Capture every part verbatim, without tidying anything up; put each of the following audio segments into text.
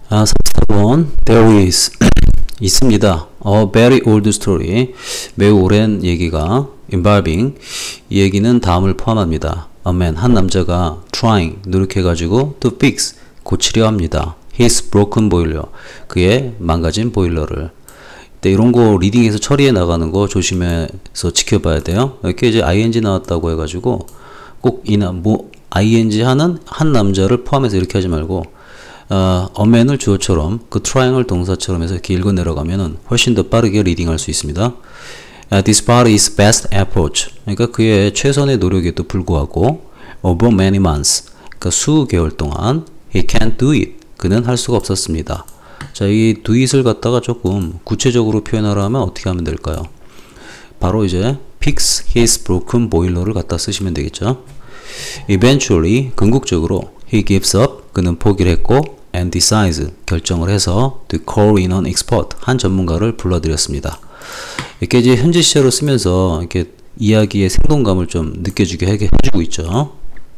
아, 삼십사 번 There is 있습니다. A very old story 매우 오랜 얘기가 involving 이 얘기는 다음을 포함합니다. A man 한 남자가 trying 노력해가지고 to fix 고치려 합니다. His broken boiler 그의 망가진 보일러를. 네, 이런 거 리딩에서 처리해 나가는 거 조심해서 지켜봐야 돼요. 이렇게 이제 ing 나왔다고 해가지고 꼭 이나 뭐 ing 하는 한 남자를 포함해서 이렇게 하지 말고 어, a man을 주어처럼 그 trying을 동사처럼 해서 이렇게 읽어 내려가면은 훨씬 더 빠르게 리딩할 수 있습니다. Uh, this part is best approach. 그러니까 그의 최선의 노력에도 불구하고 over many months. 그러니까 수개월 동안 he can't do it. 그는 할 수가 없었습니다. 자, 이 do it을 갖다가 조금 구체적으로 표현하려면 어떻게 하면 될까요? 바로 이제 fix his broken boiler를 갖다 쓰시면 되겠죠. Eventually, 궁극적으로 he gives up. 그는 포기를 했고 and decides 결정을 해서 to call in an expert. 한 전문가를 불러들였습니다. 이렇게 이제 현재 시제로 쓰면서 이렇게 이야기의 생동감을 좀 느껴주게 해주고 있죠.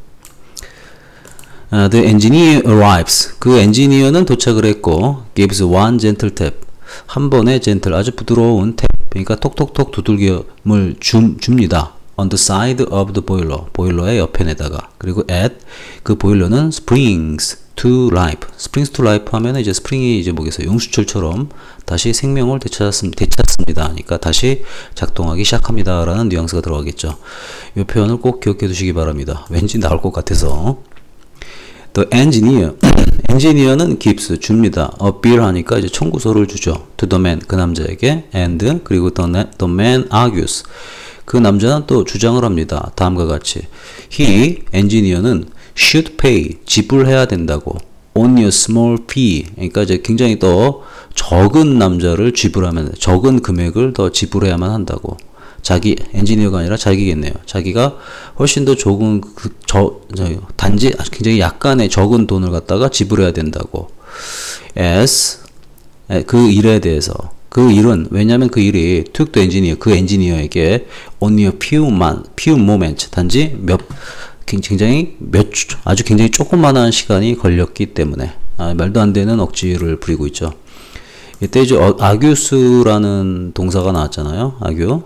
Uh, the engineer arrives. 그 엔지니어는 도착을 했고 gives one gentle tap. 한 번의 gentle 아주 부드러운 탭. 그러니까 톡톡톡 두들김을 줌, 줍니다. on the side of the boiler. 보일러의 옆에 내다가. 그리고 at 그 보일러는 springs to life. springs to life 하면 이제 스프링이 이제 뭐겠어요? 용수철처럼 다시 생명을 되찾았습니다. 되찾습니다. 그러니까 다시 작동하기 시작합니다. 라는 뉘앙스가 들어가겠죠. 이 표현을 꼭 기억해 두시기 바랍니다. 왠지 나올 것 같아서. The engineer. 엔지니어는 gives 줍니다. a bill 하니까 이제 청구서를 주죠. to the man 그 남자에게 and 그리고 the, the man argues. 그 남자는 또 주장을 합니다. 다음과 같이 he 엔지니어는 should pay 지불해야 된다고 on a small fee. 그러니까 이제 굉장히 더 적은 남자를 지불하면 적은 금액을 더 지불해야만 한다고. 자기 엔지니어가 아니라 자기겠네요. 자기가 훨씬 더 적은 그, 저, 저 단지 굉장히 약간의 적은 돈을 갖다가 지불해야 된다고. as 그 일에 대해서 그 일은 왜냐하면 그 일이 took the engineer 그 엔지니어에게 only a few man, few moments 단지 몇 굉장히 몇 아주 굉장히 조그만한 시간이 걸렸기 때문에 아, 말도 안 되는 억지를 부리고 있죠. 이때 이제 argues라는 동사가 나왔잖아요. argue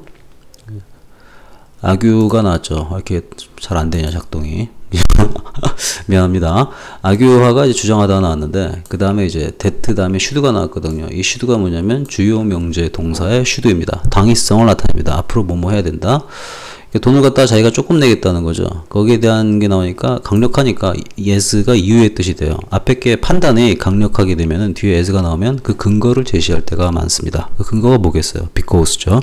argue가 나왔죠. 이렇게 잘 안 되냐 작동이. 미안합니다. argue가 이제 주장하다가 나왔는데 그 다음에 이제 that 다음에 should가 나왔거든요. 이 should가 뭐냐면 주요 명제 동사의 should입니다. 당위성을 나타냅니다. 앞으로 뭐뭐 해야 된다. 돈을 갖다가 자기가 조금 내겠다는 거죠. 거기에 대한 게 나오니까 강력하니까 yes가 이유의 뜻이 돼요. 앞에 게 판단이 강력하게 되면은 뒤에 as가 나오면 그 근거를 제시할 때가 많습니다. 그 근거가 뭐겠어요? because죠.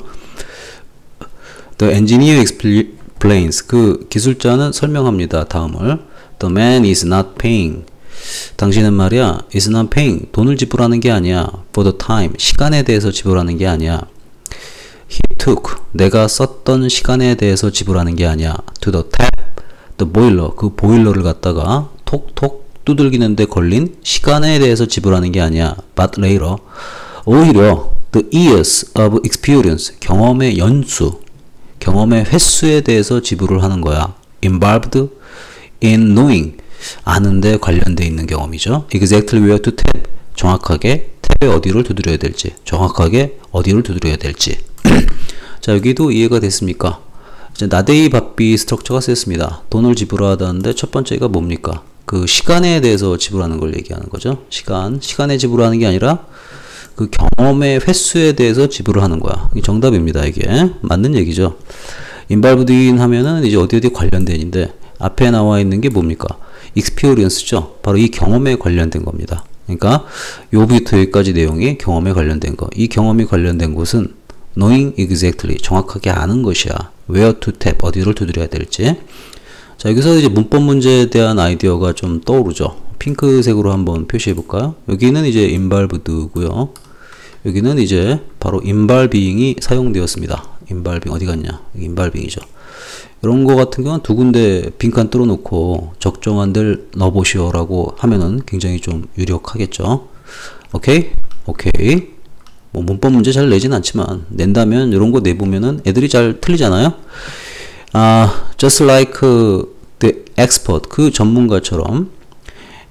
The engineer explains. 그 기술자는 설명합니다. 다음을 The man is not paying. 당신은 말이야 is not paying. 돈을 지불하는 게 아니야. For the time. 시간에 대해서 지불하는 게 아니야. He took. 내가 썼던 시간에 대해서 지불하는 게 아니야. To the tap. The boiler. 그 보일러를 갖다가 톡톡 두들기는데 걸린 시간에 대해서 지불하는 게 아니야. But later. 오히려 the years of experience. 경험의 연수. 경험의 횟수에 대해서 지불을 하는 거야. involved in knowing. 아는데 관련돼 있는 경험이죠. exactly where to tap. 정확하게 탭에 어디를 두드려야 될지. 정확하게 어디를 두드려야 될지. 자, 여기도 이해가 됐습니까? 이제 나데이 바비 스트럭처가 쓰였습니다. 돈을 지불하다는데 첫 번째가 뭡니까? 그 시간에 대해서 지불하는 걸 얘기하는 거죠. 시간. 시간에 지불하는 게 아니라 그 경험의 횟수에 대해서 지불을 하는 거야. 이게 정답입니다. 이게 맞는 얘기죠. involved in 하면은 이제 어디 어디 관련된인데 앞에 나와 있는 게 뭡니까? experience죠. 바로 이 경험에 관련된 겁니다. 그러니까 요부터 여기까지 내용이 경험에 관련된 거. 이 경험이 관련된 곳은 knowing exactly 정확하게 아는 것이야. where to tap 어디를 두드려야 될지. 자, 여기서 이제 문법 문제에 대한 아이디어가 좀 떠오르죠. 핑크색으로 한번 표시해 볼까요? 여기는 이제 involved고요. 여기는 이제 바로 involving이 사용되었습니다. involving 어디 갔냐? 여기 involving이죠. 이런 거 같은 경우는 두 군데 빈칸 뚫어 놓고 적정한 데를 넣어보시오라고 하면은 굉장히 좀 유력하겠죠. 오케이? 오케이. 뭐 문법 문제 잘 내진 않지만 낸다면 이런 거 내보면은 애들이 잘 틀리잖아요. 아, just like the expert 그 전문가처럼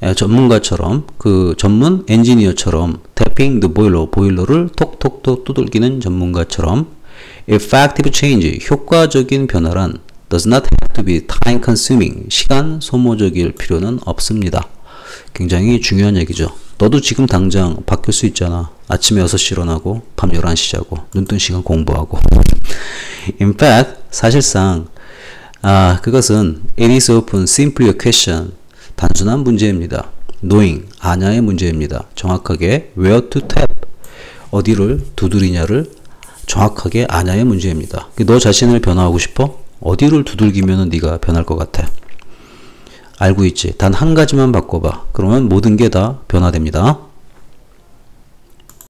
에, 전문가처럼 그 전문 엔지니어처럼 tapping the boiler 보일러를 톡톡톡 두들기는 전문가처럼 effective change 효과적인 변화란 does not have to be time consuming 시간 소모적일 필요는 없습니다. 굉장히 중요한 얘기죠. 너도 지금 당장 바뀔 수 있잖아. 아침에 여섯 시 일어나고 밤 열한 시 자고 눈뜬 시간 공부하고. In fact 사실상 아 그것은 it is often simply a question 단순한 문제입니다. knowing 아냐의 문제입니다. 정확하게 where to tap 어디를 두드리냐를 정확하게 아냐의 문제입니다. 너 자신을 변화하고 싶어? 어디를 두들기면 네가 변할 것 같아? 알고 있지? 단 한 가지만 바꿔봐. 그러면 모든 게 다 변화됩니다.